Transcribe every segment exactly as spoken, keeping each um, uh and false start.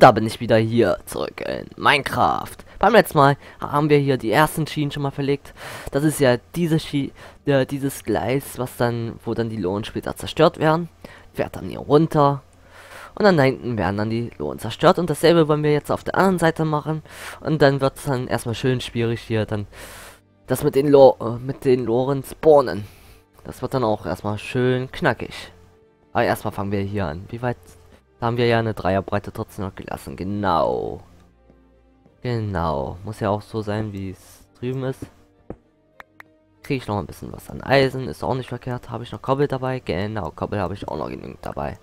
Da bin ich wieder hier zurück in Minecraft. Beim letzten Mal haben wir hier die ersten Schienen schon mal verlegt. Das ist ja diese Schi äh, dieses Gleis, was dann, wo dann die Lohn später zerstört werden. Fährt dann hier runter. Und dann da hinten werden dann die Lohn zerstört. Und dasselbe wollen wir jetzt auf der anderen Seite machen. Und dann wird es dann erstmal schön schwierig hier dann das mit den Lo äh, mit den Loren spawnen. Das wird dann auch erstmal schön knackig. Aber erstmal fangen wir hier an. Wie weit? Da haben wir ja eine Dreierbreite trotzdem noch gelassen. Genau. Genau. Muss ja auch so sein, wie es drüben ist. Kriege ich noch ein bisschen was an Eisen. Ist auch nicht verkehrt. Habe ich noch Kobbel dabei? Genau, Kobbel habe ich auch noch genügend dabei.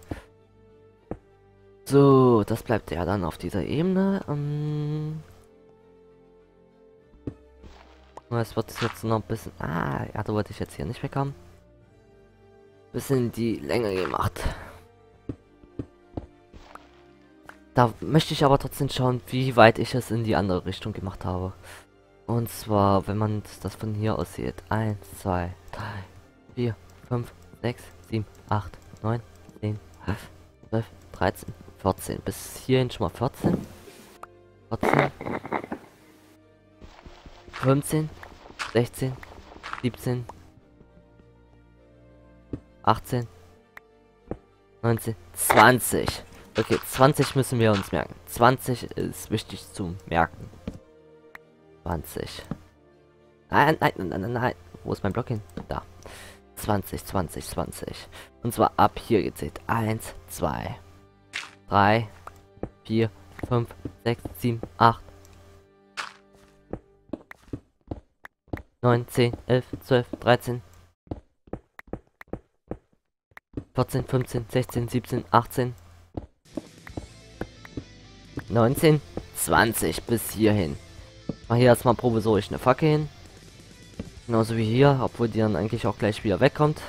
So, das bleibt ja dann auf dieser Ebene. Ähm es wird jetzt noch ein bisschen... Ah, ja, da wollte ich jetzt hier nicht wegkommen. Bisschen die Länge gemacht. Da möchte ich aber trotzdem schauen, wie weit ich es in die andere Richtung gemacht habe. Und zwar, wenn man das von hier aus sieht. eins, zwei, drei, vier, fünf, sechs, sieben, acht, neun, zehn, elf, zwölf, dreizehn, vierzehn. Bis hierhin schon mal vierzehn. vierzehn. fünfzehn, sechzehn, siebzehn, achtzehn, neunzehn, zwanzig. Okay, zwanzig müssen wir uns merken. zwanzig ist wichtig zu merken. zwanzig. Nein, nein, nein, nein, nein. Wo ist mein Block hin? Da. zwanzig, zwanzig, zwanzig. Und zwar ab hier gezählt. eins, zwei, drei, vier, fünf, sechs, sieben, acht, neun, zehn, elf, zwölf, dreizehn, vierzehn, fünfzehn, sechzehn, siebzehn, achtzehn, neunzehn, zwanzig bis hierhin. Mal hier erstmal provisorisch eine Fackel hin. Genauso wie hier, obwohl die dann eigentlich auch gleich wieder wegkommt.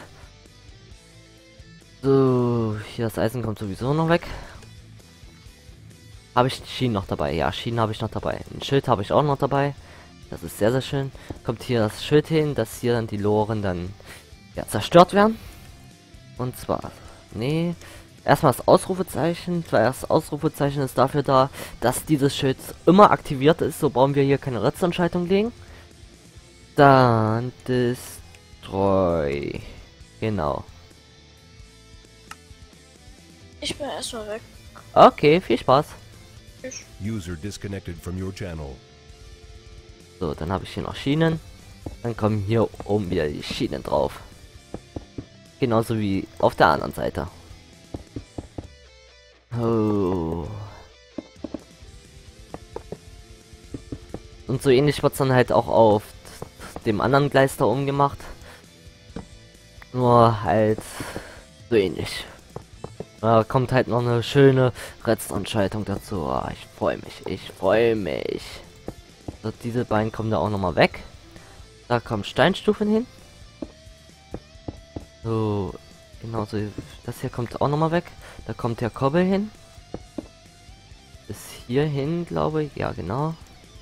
So, hier das Eisen kommt sowieso noch weg. Habe ich Schienen noch dabei? Ja, Schienen habe ich noch dabei. Ein Schild habe ich auch noch dabei. Das ist sehr, sehr schön. Kommt hier das Schild hin, dass hier dann die Loren dann ja, zerstört werden. Und zwar, nee... Erstmal das Ausrufezeichen, weil das Ausrufezeichen ist dafür da, dass dieses Schild immer aktiviert ist, so brauchen wir hier keine Redstone-Schaltung legen. Dann Destroy. Genau. Ich bin erstmal weg. Okay, viel Spaß. Tschüss. User disconnected from your channel. So, dann habe ich hier noch Schienen. Dann kommen hier oben wieder die Schienen drauf. Genauso wie auf der anderen Seite. Oh. Und so ähnlich wird es dann halt auch auf dem anderen Gleis da oben gemacht. Nur halt so ähnlich. Da kommt halt noch eine schöne Redstone-Schaltung dazu. Oh, ich freue mich, ich freue mich. So, diese beiden kommen da auch noch mal weg. Da kommen Steinstufen hin. So, genauso. Das hier kommt auch noch mal weg. Da kommt der Kobbel hin. Bis hierhin, glaube ich. Ja, genau.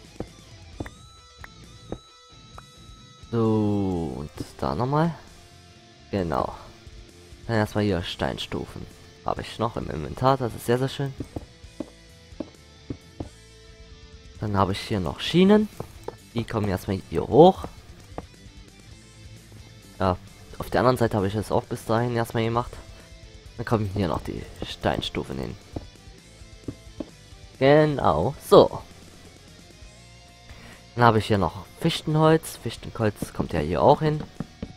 So, und da nochmal. Genau. Dann erstmal hier Steinstufen. Habe ich noch im Inventar. Das ist sehr, sehr schön. Dann habe ich hier noch Schienen. Die kommen erstmal hier hoch. Ja, auf der anderen Seite habe ich es auch bis dahin erstmal gemacht. Dann kommen hier noch die Steinstufen hin. Genau, so. Dann habe ich hier noch Fichtenholz. Fichtenholz kommt ja hier auch hin.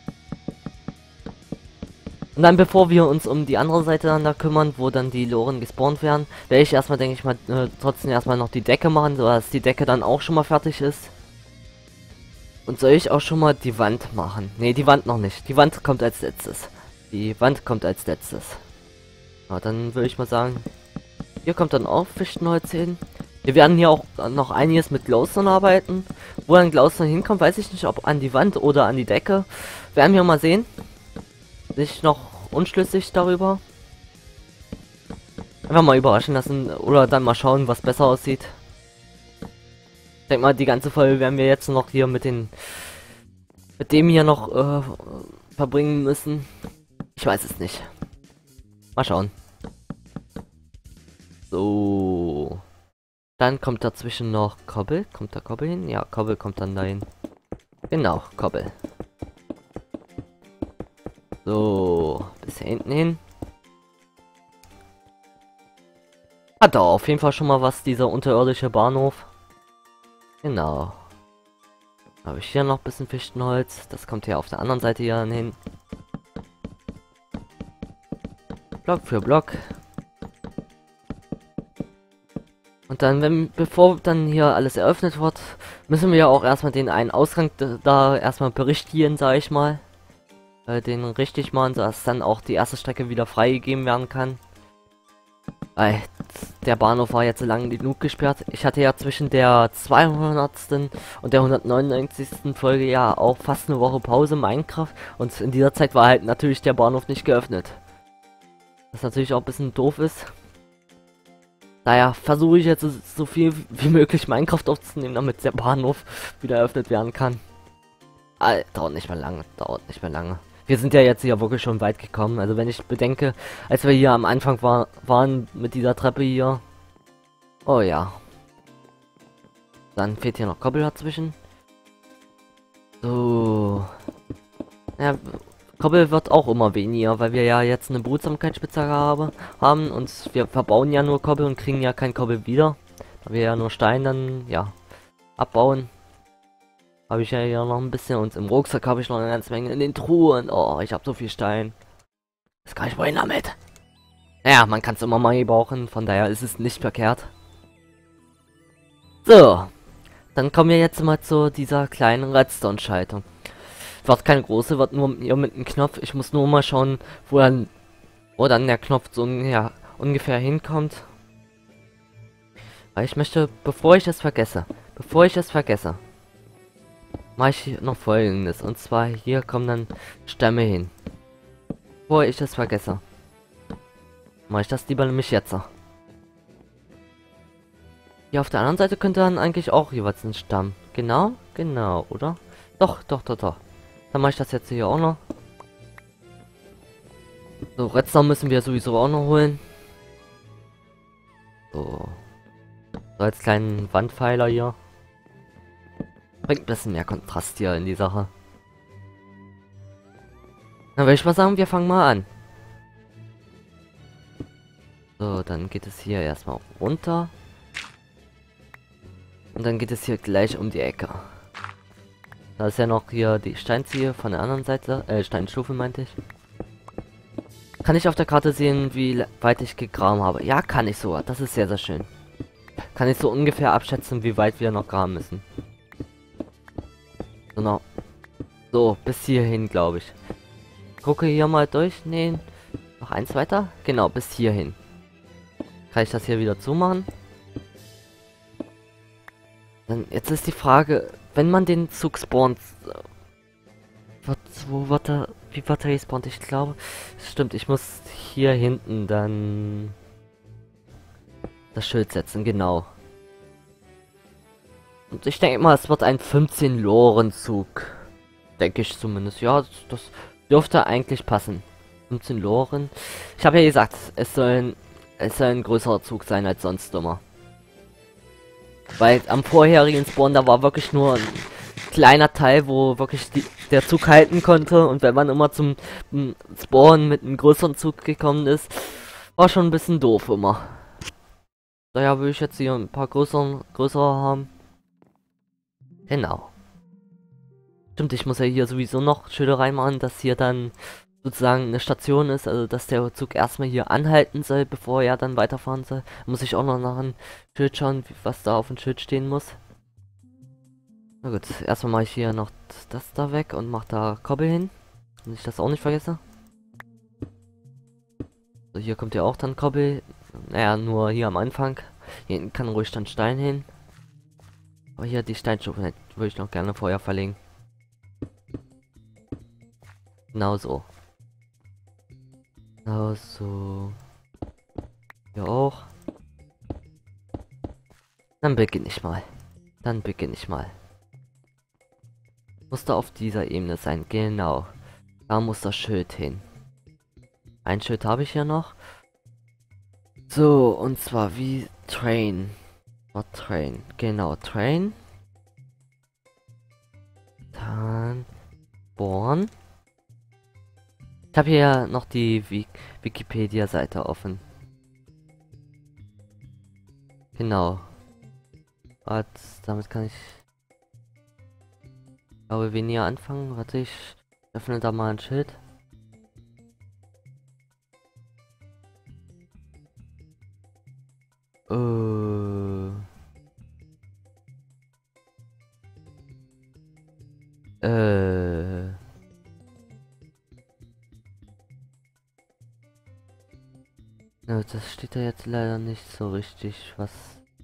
Und dann, bevor wir uns um die andere Seite dann da kümmern, wo dann die Loren gespawnt werden, werde ich erstmal, denke ich mal, äh, trotzdem erstmal noch die Decke machen, so dass die Decke dann auch schon mal fertig ist. Und soll ich auch schon mal die Wand machen? Ne, die Wand noch nicht. Die Wand kommt als letztes. Die Wand kommt als letztes. Ja, dann würde ich mal sagen, hier kommt dann auch Fichtenholz hin. Wir werden hier auch noch einiges mit Glowstone arbeiten. Wo dann Glowstone hinkommt, weiß ich nicht, ob an die Wand oder an die Decke. Werden wir mal sehen. Sich noch unschlüssig darüber. Einfach mal überraschen lassen oder dann mal schauen, was besser aussieht. Ich denke mal, die ganze Folge werden wir jetzt noch hier mit den mit dem hier noch äh, verbringen müssen. Ich weiß es nicht. Mal schauen. So. Dann kommt dazwischen noch Kobbel. Kommt da Kobbel hin? Ja, Kobbel kommt dann dahin. Genau, Kobbel. So, bis hier hinten hin. Hat da auf jeden Fall schon mal was, dieser unterirdische Bahnhof. Genau. Habe ich hier noch ein bisschen Fichtenholz. Das kommt hier auf der anderen Seite hier hin. Block für Block. Und dann, wenn, bevor dann hier alles eröffnet wird, müssen wir ja auch erstmal den einen Ausgang da erstmal berichtigen, sage ich mal. Äh, den richtig machen, sodass dann auch die erste Strecke wieder freigegeben werden kann. Weil der Bahnhof war jetzt so lange genug gesperrt. Ich hatte ja zwischen der zweihundertsten und der hundertneunundneunzigsten Folge ja auch fast eine Woche Pause Minecraft. Und in dieser Zeit war halt natürlich der Bahnhof nicht geöffnet. Was natürlich auch ein bisschen doof ist. Daher versuche ich jetzt so, so viel wie möglich Minecraft aufzunehmen, damit der Bahnhof wieder eröffnet werden kann. Ah, dauert nicht mehr lange, dauert nicht mehr lange. Wir sind ja jetzt hier wirklich schon weit gekommen. Also wenn ich bedenke, als wir hier am Anfang war, waren mit dieser Treppe hier. Oh ja. Dann fehlt hier noch Kobbel dazwischen. So. Ja, Kobbel wird auch immer weniger, weil wir ja jetzt eine Behutsamkeitsspitzhacke habe, haben und wir verbauen ja nur Kobbel und kriegen ja kein Kobbel wieder. Da wir ja nur Stein dann, ja, abbauen. Habe ich ja hier noch ein bisschen und im Rucksack habe ich noch eine ganze Menge in den Truhen. Oh, ich habe so viel Stein. Das kann ich wohin damit. Naja, man kann es immer mal gebrauchen, von daher ist es nicht verkehrt. So, dann kommen wir jetzt mal zu dieser kleinen Redstone-Schaltung. Wird keine große, wird nur hier mit einem Knopf. Ich muss nur mal schauen, wo dann, wo dann der Knopf so ja, ungefähr hinkommt. Weil ich möchte, bevor ich es vergesse, bevor ich es vergesse, mache ich noch Folgendes. Und zwar hier kommen dann Stämme hin. Bevor ich es vergesse, mache ich das lieber nämlich jetzt. Hier auf der anderen Seite könnte dann eigentlich auch jeweils ein Stamm. Genau, genau, oder? Doch, doch, doch, doch. Dann mache ich das jetzt hier auch noch. So, Redstone müssen wir sowieso auch noch holen. So. So als kleinen Wandpfeiler hier. Bringt ein bisschen mehr Kontrast hier in die Sache. Dann würde ich mal sagen, wir fangen mal an. So, dann geht es hier erstmal runter. Und dann geht es hier gleich um die Ecke. Da ist ja noch hier die Steinziehe von der anderen Seite. Äh, Steinstufe meinte ich. Kann ich auf der Karte sehen, wie weit ich gegraben habe? Ja, kann ich sogar. Das ist sehr, sehr schön. Kann ich so ungefähr abschätzen, wie weit wir noch graben müssen. Genau. So, bis hierhin, glaube ich. Gucke hier mal durch. Nee, noch eins weiter. Genau, bis hierhin. Kann ich das hier wieder zumachen? Dann, jetzt ist die Frage, wenn man den Zug spawnt, wird, wo wird er, wie wird er gespawnt? Ich glaube, stimmt, ich muss hier hinten dann das Schild setzen, genau. Und ich denke mal, es wird ein fünfzehn Loren Zug. Denke ich zumindest. Ja, das, das dürfte eigentlich passen. fünfzehn Loren. Ich habe ja gesagt, es soll, ein, es soll ein größerer Zug sein als sonst immer. Weil am vorherigen Spawn, da war wirklich nur ein kleiner Teil, wo wirklich die, der Zug halten konnte. Und wenn man immer zum m, Spawn mit einem größeren Zug gekommen ist, war schon ein bisschen doof immer. Daher will ich jetzt hier ein paar größeren, größere haben. Genau. Stimmt, ich muss ja hier sowieso noch Schilder reinmachen, dass hier dann sozusagen eine Station ist, also dass der Zug erstmal hier anhalten soll, bevor er dann weiterfahren soll. Muss ich auch noch nach einem Schild schauen, was da auf dem Schild stehen muss. Na gut, erstmal mache ich hier noch das da weg und mache da Kobbel hin, damit ich das auch nicht vergesse. So, hier kommt ja auch dann Kobbel, naja, nur hier am Anfang. Hier hinten kann ruhig dann Stein hin. Aber hier die Steinstufen würde ich noch gerne vorher verlegen. Genau so. Genau so. Hier auch. Dann beginne ich mal. Dann beginne ich mal. Muss da auf dieser Ebene sein. Genau. Da muss das Schild hin. Ein Schild habe ich hier noch. So, und zwar wie Train. Oh, Train. Genau, Train. Dann Born. Ich habe hier noch die Wik Wikipedia-Seite offen. Genau. Und damit kann ich, glaube weniger anfangen. Warte, ich öffne da mal ein Schild. Äh. Äh. Ja, das steht da jetzt leider nicht so richtig, was.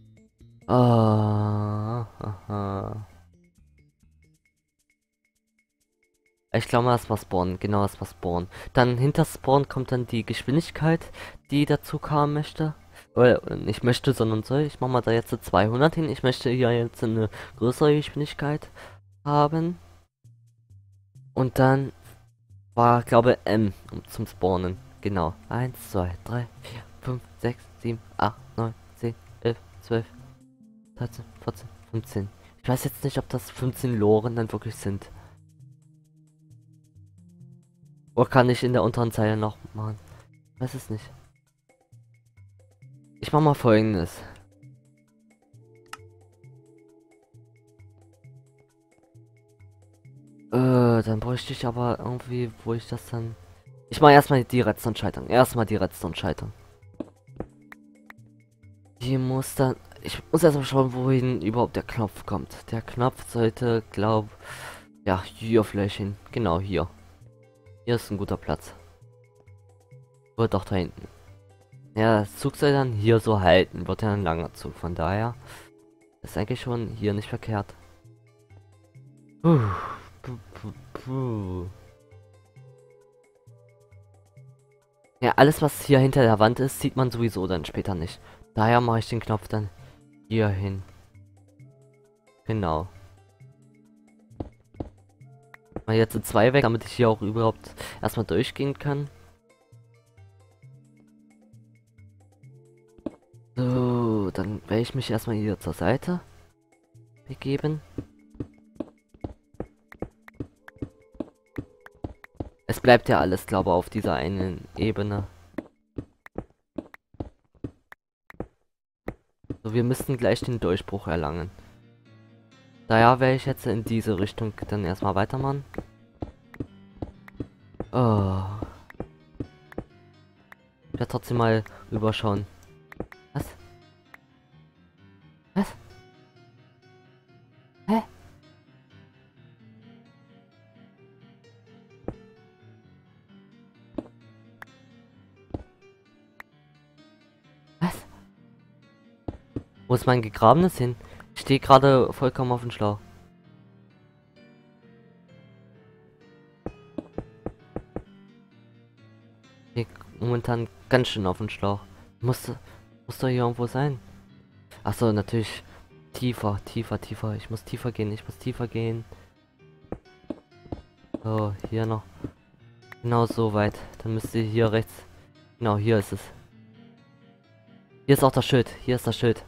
Ah, aha. Ich glaube mal, erstmal spawnen. Genau, erstmal spawnen. Dann hinter Spawn kommt dann die Geschwindigkeit, die dazu kam möchte. Oder nicht möchte, sondern soll. Ich mache mal da jetzt zweihundert hin. Ich möchte hier jetzt eine größere Geschwindigkeit haben. Und dann war, glaube M um zum Spawnen. Genau. eins, zwei, drei, vier, fünf, sechs, sieben, acht, neun, zehn, elf, zwölf, dreizehn, vierzehn, fünfzehn. Ich weiß jetzt nicht, ob das fünfzehn Loren dann wirklich sind. Oder kann ich in der unteren Zeile noch machen? Ich weiß es nicht. Ich mach mal Folgendes. Äh, dann bräuchte ich aber irgendwie, wo ich das dann... Ich mache erstmal die Redstone-Schaltung. Erstmal die Redstone-Schaltung. Die muss dann... Ich muss erstmal schauen, wohin überhaupt der Knopf kommt. Der Knopf sollte, glaub... Ja, hier vielleicht hin. Genau, hier. Hier ist ein guter Platz. Wird doch da hinten. Ja, das Zug soll dann hier so halten. Wird ja ein langer Zug. Von daher ist eigentlich schon hier nicht verkehrt. Puh. Puh, puh, puh. Ja, alles was hier hinter der Wand ist, sieht man sowieso dann später nicht. Daher mache ich den Knopf dann hier hin. Genau. Mal jetzt zwei weg, damit ich hier auch überhaupt erstmal durchgehen kann. So, dann werde ich mich erstmal hier zur Seite begeben. Es bleibt ja alles, glaube ich, auf dieser einen Ebene. So, wir müssten gleich den Durchbruch erlangen. Daher werde ich jetzt in diese Richtung dann erstmal weitermachen. Oh. Ich werde trotzdem mal rüberschauen. Was? Was? Hä? Was? Wo ist mein gegrabenes hin? Ich stehe gerade vollkommen auf dem Schlauch. Ich momentan ganz schön auf dem Schlauch. Muss, muss doch hier irgendwo sein. Achso, natürlich tiefer, tiefer, tiefer. Ich muss tiefer gehen, ich muss tiefer gehen. So, hier noch. Genau so weit. Dann müsste hier rechts. Genau, hier ist es. Hier ist auch das Schild. Hier ist das Schild.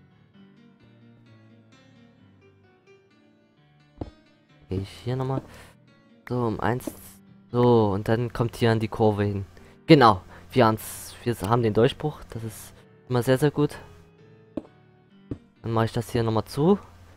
Gehe ich hier nochmal. So, um eins. So, und dann kommt hier an die Kurve hin. Genau. Wir, haben's, wir haben den Durchbruch. Das ist immer sehr, sehr gut. Dann mache ich das hier nochmal zu.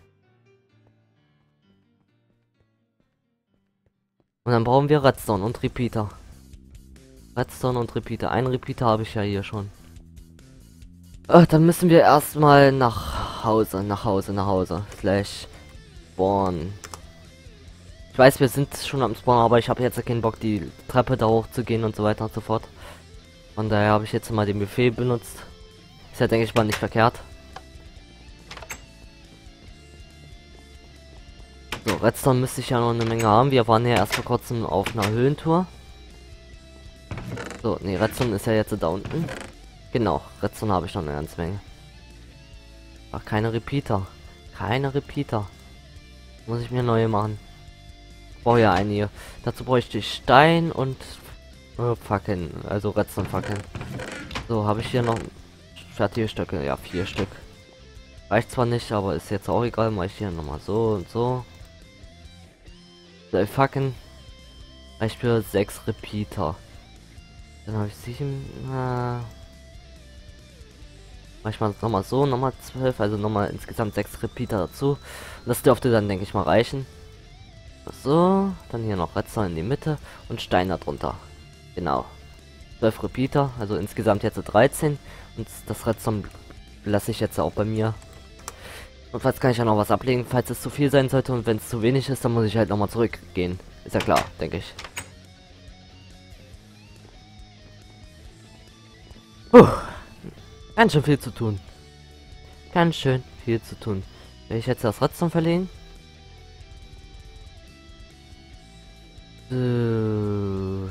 Und dann brauchen wir Redstone und Repeater. Redstone und Repeater. Einen Repeater habe ich ja hier schon. Ach, dann müssen wir erstmal nach Hause, nach Hause, nach Hause. Slash Spawn. Ich weiß, wir sind schon am Spawn, aber ich habe jetzt keinen Bock, die Treppe da hoch zu gehen und so weiter und so fort. Von daher habe ich jetzt mal den Befehl benutzt. Ist ja, denke ich mal, nicht verkehrt. So, Redstone müsste ich ja noch eine Menge haben. Wir waren ja erst vor kurzem auf einer Höhentour. So, nee, Redstone ist ja jetzt da unten. Genau, Redstone habe ich noch eine ganze Menge. Ach, keine Repeater. Keine Repeater. Muss ich mir neue machen. Brauche ja einige. Dazu bräuchte ich Stein und äh, Fackeln. Also Redstone Fackeln. So, habe ich hier noch fertige Stöcke. Ja, vier Stück. Reicht zwar nicht, aber ist jetzt auch egal. Mach ich hier nochmal so und so. Fucking. Reicht für sechs Repeater. Dann habe ich sieben. Äh, manchmal nochmal so, nochmal zwölf, also nochmal insgesamt sechs Repeater dazu. Und das dürfte dann, denke ich mal, reichen. So, dann hier noch Redstone in die Mitte und Stein darunter. Genau. zwölf Repeater, also insgesamt jetzt dreizehn. Und das Redstone lasse ich jetzt auch bei mir. Und falls kann ich ja noch was ablegen, falls es zu viel sein sollte. Und wenn es zu wenig ist, dann muss ich halt nochmal zurückgehen. Ist ja klar, denke ich. Puh. Ganz schön viel zu tun. Ganz schön viel zu tun. Will ich jetzt das Redstone verlegen? So.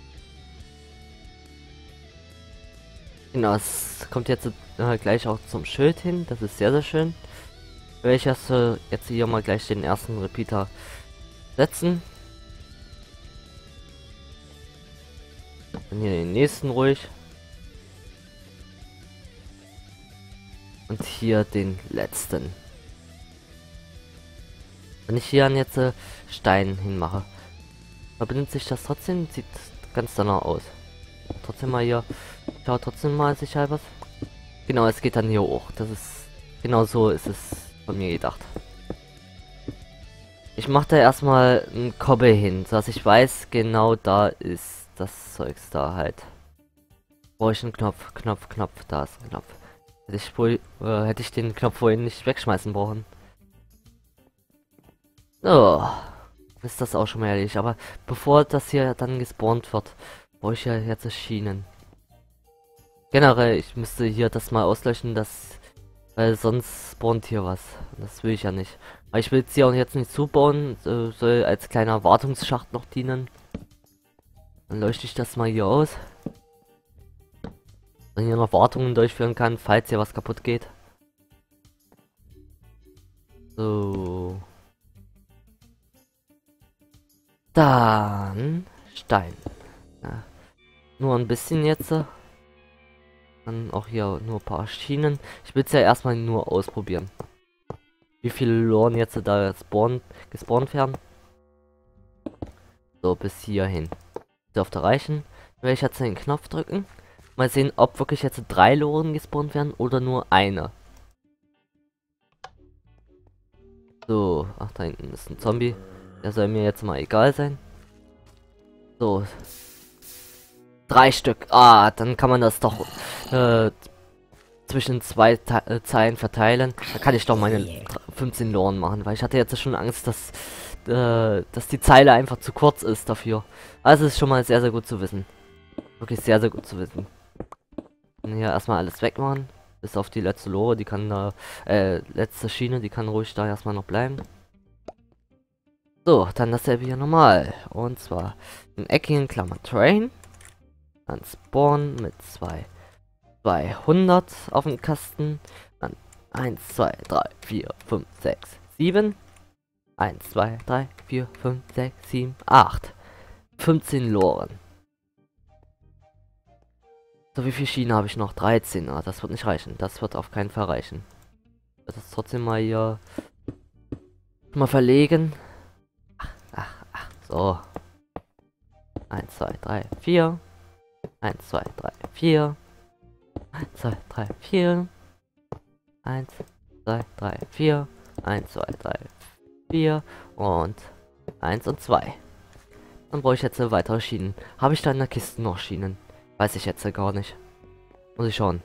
Genau, es kommt jetzt äh, gleich auch zum Schild hin. Das ist sehr, sehr schön. Will ich erst, äh, jetzt hier mal gleich den ersten Repeater setzen. Dann hier den nächsten ruhig. Und hier den letzten. Wenn ich hier jetzt äh, Stein hinmache, verbindet sich das trotzdem, sieht ganz danach aus. Trotzdem mal hier, schaut trotzdem mal sicher was. Genau, es geht dann hier hoch. Das ist, genau so ist es von mir gedacht. Ich mache da erstmal ein Kobbel hin, so dass ich weiß, genau da ist das Zeugs da halt. Brauche ich einen Knopf, Knopf, Knopf, da ist ein Knopf. Hätte ich wohl, äh, hätte ich den Knopf vorhin nicht wegschmeißen brauchen. So, ist das auch schon mal ehrlich. Aber bevor das hier dann gespawnt wird, brauche ich ja jetzt Schienen. Generell, ich müsste hier das mal auslöschen, das, weil sonst spawnt hier was. Das will ich ja nicht. Aber ich will es hier auch jetzt nicht zubauen, äh, soll als kleiner Wartungsschacht noch dienen. Dann leuchte ich das mal hier aus. Dann hier noch Wartungen durchführen kann, falls hier was kaputt geht. So. Dann Stein. Ja. Nur ein bisschen jetzt. Dann auch hier nur ein paar Schienen. Ich will es ja erstmal nur ausprobieren. Wie viele Loren jetzt da spawn, gespawnt werden. So, bis hierhin. Dürfte reichen. Dann werde ich jetzt den Knopf drücken. Mal sehen, ob wirklich jetzt drei Loren gespawnt werden oder nur eine. So, ach, da hinten ist ein Zombie. Der soll mir jetzt mal egal sein. So. Drei Stück. Ah, dann kann man das doch äh, zwischen zwei Te äh, Zeilen verteilen. Da kann ich doch meine fünfzehn Loren machen, weil ich hatte jetzt schon Angst, dass, äh, dass die Zeile einfach zu kurz ist dafür. Also ist schon mal sehr, sehr gut zu wissen. Wirklich sehr, sehr gut zu wissen. Hier erstmal alles wegmachen. Bis auf die letzte Lore, die kann da, äh, letzte Schiene, die kann ruhig da erstmal noch bleiben. So, dann dasselbe hier nochmal. Und zwar ein eckigen Klammer Train. Dann Spawn mit zwei zweihundert auf dem Kasten. Dann eins, zwei, drei, vier, fünf, sechs, sieben. eins, zwei, drei, vier, fünf, sechs, sieben, acht. fünfzehn Loren. So, wie viele Schienen habe ich noch? dreizehn. Ah, das wird nicht reichen. Das wird auf keinen Fall reichen. Das ist trotzdem mal hier mal verlegen. Ach, ach, ach. So. eins, zwei, drei, vier. eins, zwei, drei, vier. eins, zwei, drei, vier. eins, zwei, drei, vier. eins, zwei, drei, vier. Und eins und zwei. Dann brauche ich jetzt weitere Schienen. Habe ich da in der Kiste noch Schienen? Weiß ich jetzt gar nicht. Muss ich schauen.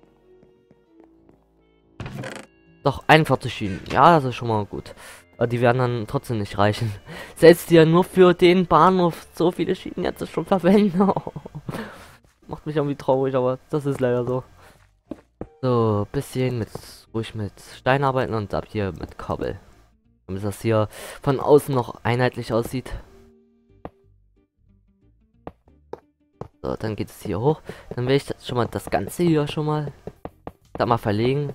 Doch, einundvierzig Schienen. Ja, das ist schon mal gut. Aber die werden dann trotzdem nicht reichen. Selbst die ja nur für den Bahnhof so viele Schienen jetzt schon verwenden. Macht mich irgendwie traurig, aber das ist leider so. So, bisschen mit ruhig mit Stein arbeiten und ab hier mit Kobbel. Damit das hier von außen noch einheitlich aussieht. So, dann geht es hier hoch. Dann will ich das schon mal das Ganze hier schon mal da mal verlegen.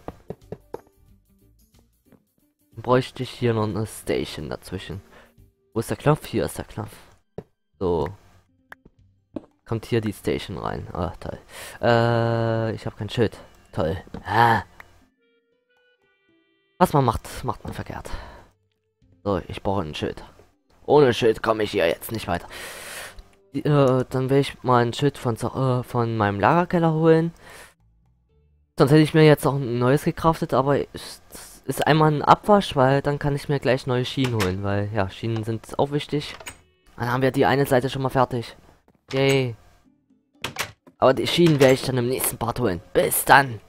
Dann bräuchte ich hier noch eine Station dazwischen. Wo ist der Knopf? Hier ist der Knopf. So. Kommt hier die Station rein. Ah, toll. Äh, ich habe kein Schild. Toll. Ah. Was man macht, macht man verkehrt. So, ich brauche ein Schild. Ohne Schild komme ich hier jetzt nicht weiter. Die, äh, dann will ich mal ein Schild von, äh, von meinem Lagerkeller holen. Sonst hätte ich mir jetzt auch ein neues gecraftet, aber es ist einmal ein Abwasch, weil dann kann ich mir gleich neue Schienen holen, weil ja, Schienen sind auch wichtig. Dann haben wir die eine Seite schon mal fertig. Yay. Aber die Schienen werde ich dann im nächsten Part holen. Bis dann.